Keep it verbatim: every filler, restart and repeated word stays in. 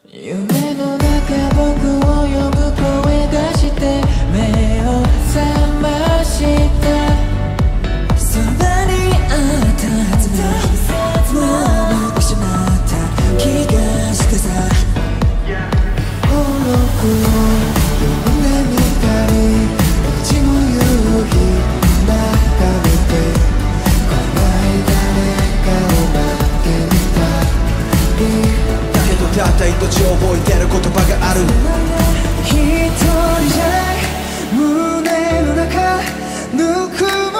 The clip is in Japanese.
夢の中僕を呼ぶ声がして目を覚ましたそばにあったはずだもう失った気がしてさ孤独を呼んでみたり落ちも夕日眺めて来ない誰かを待ってみたりたった一つ覚えてる言葉がある一人じゃ胸の中ぬく